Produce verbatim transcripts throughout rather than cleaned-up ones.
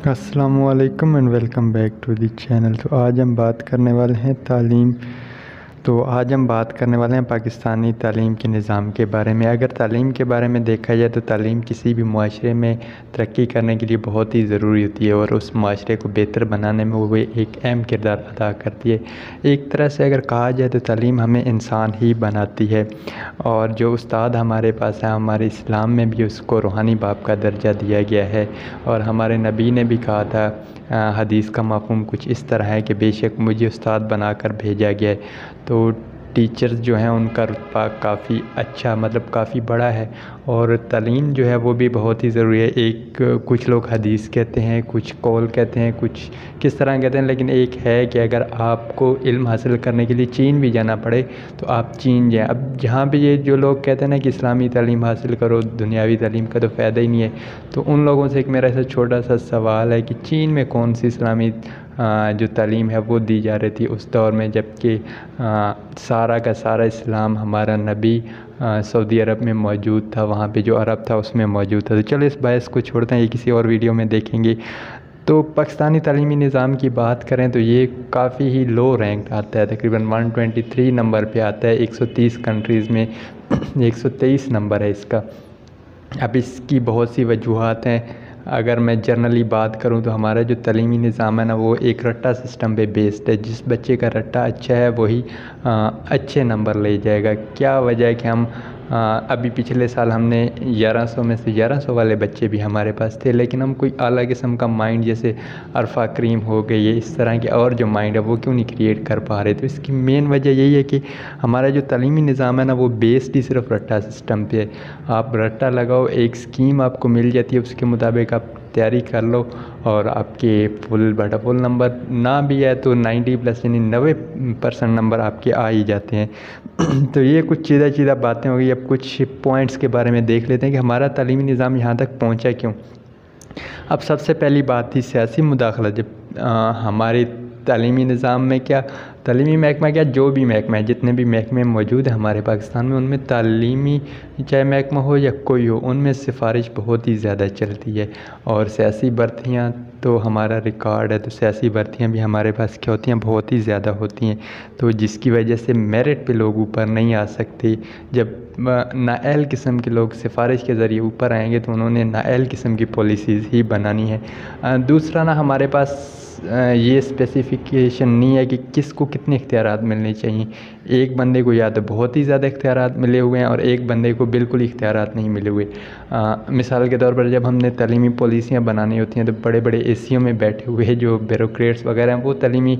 अस्सलामुअलैकुम and welcome back to the channel. तो आज हम बात करने वाले हैं तालीम तो आज हम बात करने वाले हैं पाकिस्तानी तालीम के निज़ाम के बारे में। अगर तालीम के बारे में देखा जाए तो तालीम किसी भी माशरे में तरक्की करने के लिए बहुत ही ज़रूरी होती है और उस माशरे को बेहतर बनाने में वो एक अहम किरदार अदा करती है। एक तरह से अगर कहा जाए तो तालीम हमें इंसान ही बनाती है और जो उस्ताद हमारे पास है, हमारे इस्लाम में भी उसको रूहानी बाप का दर्जा दिया गया है और हमारे नबी ने भी कहा था, हदीस का मफ़हूम कुछ इस तरह है कि बेशक मुझे उस्ताद बनाकर भेजा गया है। तो टीचर्स जो हैं उनका रुतबा काफ़ी अच्छा मतलब काफ़ी बड़ा है और तालीम जो है वो भी बहुत ही ज़रूरी है। एक कुछ लोग हदीस कहते हैं, कुछ कौल कहते हैं, कुछ किस तरह कहते हैं, लेकिन एक है कि अगर आपको इल्म हासिल करने के लिए चीन भी जाना पड़े तो आप चीन जाएँ। अब जहाँ पे ये जो लोग कहते हैं ना कि इस्लामी तालीम हासिल करो, दुनियावी तालीम का तो फ़ायदा ही नहीं है, तो उन लोगों से एक मेरा ऐसा छोटा सा सवाल है कि चीन में कौन सी इस्लामी जो तालीम है वो दी जा रही थी उस दौर में, जबकि सारा का सारा इस्लाम हमारा नबी सऊदी अरब में मौजूद था, वहाँ पे जो अरब था उसमें मौजूद था। तो चलो इस बहस को छोड़ते हैं, ये किसी और वीडियो में देखेंगे। तो पाकिस्तानी तालीमी निज़ाम की बात करें तो ये काफ़ी ही लो रैंक आता है, तकरीबन एक सौ तेईस नंबर पे आता है। एक सौ तीस कंट्रीज़ में एक सौ तेईस नंबर है इसका। अब इसकी बहुत सी वजूहात हैं। अगर मैं जनरली बात करूं तो हमारा जो तालीमी निज़ाम है ना वो एक रट्टा सिस्टम पे बेस्ड है। जिस बच्चे का रट्टा अच्छा है वही अच्छे नंबर ले जाएगा। क्या वजह है कि हम आ, अभी पिछले साल हमने ग्यारह सौ में से ग्यारह सौ वाले बच्चे भी हमारे पास थे, लेकिन हम कोई अलग किस्म का माइंड जैसे अरफा करीम हो गई है, इस तरह के और जो माइंड है वो क्यों नहीं क्रिएट कर पा रहे। तो इसकी मेन वजह यही है कि हमारा जो तालीमी निज़ाम है ना वो बेस्ड ही सिर्फ रट्टा सिस्टम पे है। आप रट्टा लगाओ, एक स्कीम आपको मिल जाती है, उसके मुताबिक आप तैयारी कर लो और आपके फुल बटा फुल नंबर ना भी है तो नब्बे प्लस यानी नब्बे परसेंट नंबर आपके आ ही जाते हैं। तो ये कुछ सीधा सीधा बातें हो गई। अब कुछ पॉइंट्स के बारे में देख लेते हैं कि हमारा तालीमी निज़ाम यहाँ तक पहुँचा क्यों। अब सबसे पहली बात थी सियासी मुदाखलत। जब आ, हमारे तालीमी निज़ाम में क्या तालीमी महकमा क्या जो भी महकमा है, जितने भी महकमे मौजूद हैं हमारे पाकिस्तान में, उनमें तालीमी चाहे महकमा हो या कोई हो, उनमें सिफारिश बहुत ही ज़्यादा चलती है। और सियासी भर्तियाँ तो हमारा रिकॉर्ड है, तो सियासी भर्तियाँ भी हमारे पास क्या होती हैं, बहुत ही ज़्यादा होती हैं। तो जिसकी वजह से मेरिट पे लोग ऊपर नहीं आ सकते। जब नाअहल किस्म के लोग सिफारिश के ज़रिए ऊपर आएंगे तो उन्होंने नाअहल किस्म की पॉलिसीज़ ही बनानी है। दूसरा ना हमारे पास ये स्पेसिफिकेशन नहीं है कि किसको कितने इख्तियारात मिलने चाहिए। एक बंदे को या तो बहुत ही ज़्यादा इख्तियारात मिले हुए हैं और एक बंदे को बिल्कुल इख्तियारात नहीं मिले हुए। आ, मिसाल के तौर पर जब हमने तालीमी पॉलिसियाँ बनानी होती हैं तो बड़े बड़े एसीओ में बैठे हुए जो ब्यूरोक्रेट्स वगैरह हैं वो तालीमी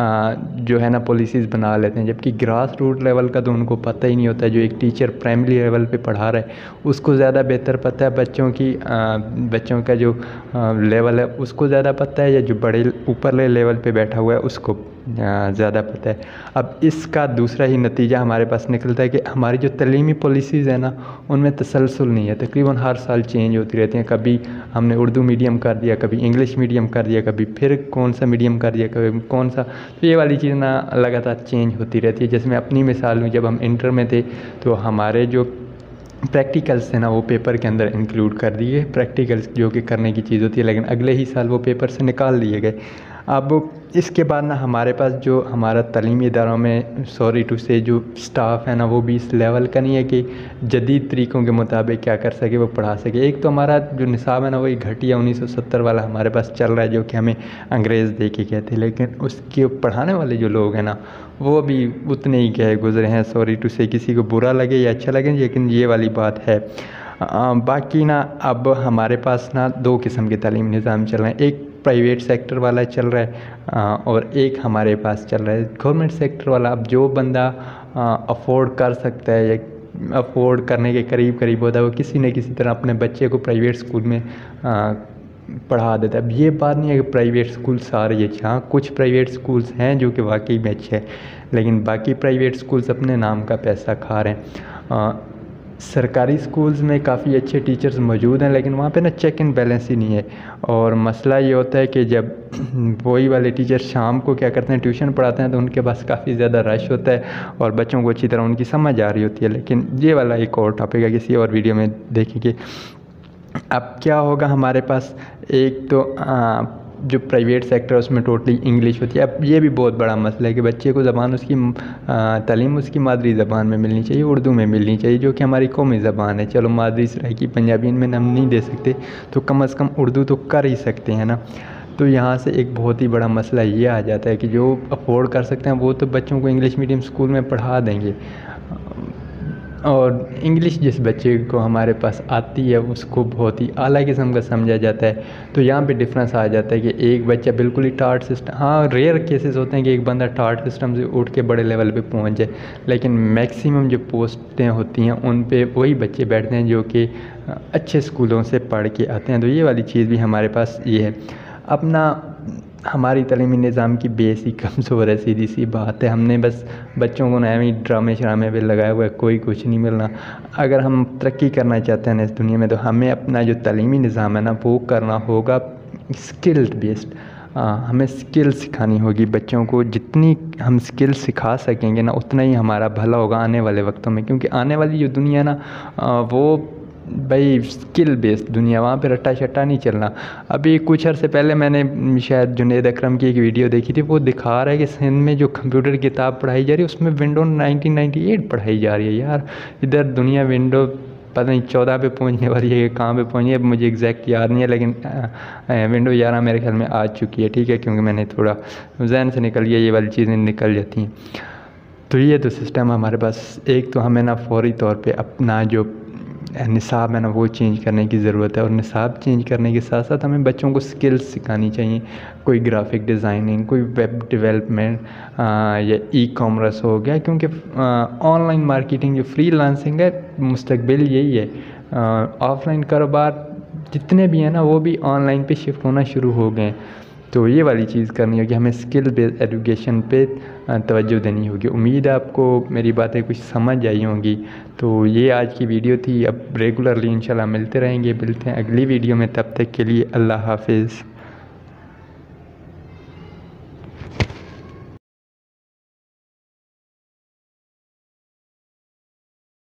जो है ना पॉलिसीज़ बना लेते हैं, जबकि ग्रास रूट लेवल का तो उनको पता ही नहीं होता। जो एक टीचर प्राइमरी लेवल पे पढ़ा रहा है उसको ज़्यादा बेहतर पता है बच्चों की आ, बच्चों का जो लेवल है उसको ज़्यादा पता है, या जो बड़े ऊपर लेवल पे बैठा हुआ है उसको ज़्यादा पता है। अब इसका दूसरा ही नतीजा हमारे पास निकलता है कि हमारी जो तालीमी पॉलिसीज़ है ना उनमें तसलसल नहीं है, तकरीबन हर साल चेंज होती रहती हैं। कभी हमने उर्दू मीडियम कर दिया, कभी इंग्लिश मीडियम कर दिया, कभी फिर कौन सा मीडियम कर दिया, कभी कौन सा। तो ये वाली चीज़ ना लगातार चेंज होती रहती है। जैसे मैं अपनी मिसाल लूँ, जब हम इंटर में थे तो हमारे जो प्रैक्टिकल्स थे ना वो पेपर के अंदर इंक्लूड कर दिए, प्रैक्टिकल्स जो कि करने की चीज़ होती है, लेकिन अगले ही साल वो पेपर से निकाल दिए गए। अब इसके बाद ना हमारे पास जो हमारा तालीमी इदारों में सॉरी टू से जो स्टाफ है ना वो भी इस लेवल का नहीं है कि जदीद तरीक़ों के मुताबिक क्या कर सके वो पढ़ा सके। एक तो हमारा जो निसाब है ना वही घटिया उन्नीस सौ सत्तर वाला हमारे पास चल रहा है, जो कि हमें अंग्रेज़ दे के कहते हैं, लेकिन उसके पढ़ाने वाले जो लोग हैं ना वो भी उतने ही गए गुजरे हैं। सॉरी टू से किसी को बुरा लगे या अच्छा लगे, लेकिन ये वाली बात है। आ, बाकी ना अब हमारे पास ना दो किस्म के तालीमी निज़ाम चल रहे हैं। एक प्राइवेट सेक्टर वाला चल रहा है और एक हमारे पास चल रहा है गवर्नमेंट सेक्टर वाला। अब जो बंदा अफोर्ड कर सकता है या अफोर्ड करने के करीब करीब होता है वो किसी न किसी तरह अपने बच्चे को प्राइवेट स्कूल में आ, पढ़ा देता है। अब ये बात नहीं है कि प्राइवेट स्कूल सारे ही अच्छे, हाँ कुछ प्राइवेट स्कूल्स हैं जो कि वाकई में अच्छे हैं, लेकिन बाकी प्राइवेट स्कूल्स अपने नाम का पैसा खा रहे हैं। सरकारी स्कूल्स में काफ़ी अच्छे टीचर्स मौजूद हैं, लेकिन वहाँ पे ना चेक एंड बैलेंस ही नहीं है। और मसला ये होता है कि जब वही वाले टीचर शाम को क्या करते हैं ट्यूशन पढ़ाते हैं तो उनके पास काफ़ी ज़्यादा रश होता है और बच्चों को अच्छी तरह उनकी समझ आ रही होती है। लेकिन ये वाला एक और टॉपिक है, किसी और वीडियो में देखेंगे। अब क्या होगा हमारे पास, एक तो आ, जो प्राइवेट सेक्टर है उसमें टोटली इंग्लिश होती है। अब ये भी बहुत बड़ा मसला है कि बच्चे को ज़बान उसकी तालीम उसकी मादरी ज़बान में मिलनी चाहिए, उर्दू में मिलनी चाहिए, जो कि हमारी कौमी ज़बान है। चलो मादरी सराइकी पंजाबी में हम नहीं दे सकते तो कम अज़ कम उर्दू तो कर ही सकते हैं ना। तो यहाँ से एक बहुत ही बड़ा मसला ये आ जाता है कि जो अफोर्ड कर सकते हैं वो तो बच्चों को इंग्लिश मीडियम स्कूल में पढ़ा देंगे, और इंग्लिश जिस बच्चे को हमारे पास आती है उसको बहुत ही आला किस्म का समझा जाता है। तो यहाँ पे डिफरेंस आ जाता है कि एक बच्चा बिल्कुल ही टार्ट सिस्टम, हाँ रेयर केसेस होते हैं कि एक बंदा टार्ट सिस्टम से उठ के बड़े लेवल पे पहुँच जाए, लेकिन मैक्सिमम जो पोस्टें होती हैं उन पे वही बच्चे बैठते हैं जो कि अच्छे स्कूलों से पढ़ के आते हैं। तो ये वाली चीज़ भी हमारे पास ये है। अपना हमारी तलीमी निज़ाम की बेस ही कमज़ोर है, सीधी सी बात है। हमने बस बच्चों को नए ड्रामे शरामे पे लगाया हुआ है, कोई कुछ नहीं मिलना। अगर हम तरक्की करना चाहते हैं इस दुनिया में तो हमें अपना जो तलीमी निज़ाम है ना वो करना होगा स्किल्ड बेस्ड। हमें स्किल सिखानी होगी बच्चों को, जितनी हम स्किल सिखा सकेंगे ना उतना ही हमारा भला होगा आने वाले वक्तों में, क्योंकि आने वाली जो दुनिया ना वो भाई स्किल बेस्ड दुनिया, वहाँ पे रट्टा शट्टा नहीं चलना। अभी कुछ अर्से पहले मैंने शायद जुनैद अकरम की एक वीडियो देखी थी, वो दिखा रहा है कि सिंध में जो कंप्यूटर किताब पढ़ाई जा रही है उसमें विंडो नाइनटीन नाइंटी एट पढ़ाई जा रही है। यार इधर दुनिया विंडो पता नहीं चौदह पे पहुंचने वाली है, कहाँ पे पहुंची है मुझे एग्जैक्ट याद नहीं है, लेकिन विंडो ग्यारह मेरे ख्याल में आ चुकी है। ठीक है, क्योंकि मैंने थोड़ा जहन से निकल गया, ये वाली चीज़ें निकल जाती हैं। तो ये तो सिस्टम हमारे पास, एक तो हमें ना फौरी तौर पे अपना जो निसाब है ना वो चेंज करने की ज़रूरत है, और निसाब चेंज करने के साथ साथ हमें बच्चों को स्किल्स सिखानी चाहिए। कोई ग्राफिक डिज़ाइनिंग, कोई वेब डेवलपमेंट या ई कॉमर्स हो गया, क्योंकि ऑनलाइन मार्केटिंग जो फ्रीलांसिंग है मुस्तकबिल यही है। ऑफलाइन कारोबार जितने भी हैं ना वो भी ऑनलाइन पे शिफ्ट होना शुरू हो गए। तो ये वाली चीज़ करनी होगी, हमें स्किल बेस्ड एजुकेशन पे तवज्जो देनी होगी। उम्मीद है आपको मेरी बातें कुछ समझ आई होंगी। तो ये आज की वीडियो थी, अब रेगुलरली इंशाल्लाह मिलते रहेंगे, मिलते हैं अगली वीडियो में, तब तक के लिए अल्लाह हाफिज़।